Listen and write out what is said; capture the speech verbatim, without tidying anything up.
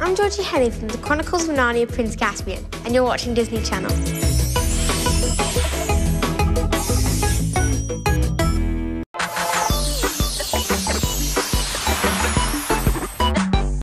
I'm Georgie Henley from the Chronicles of Narnia Prince Caspian, and you're watching Disney Channel.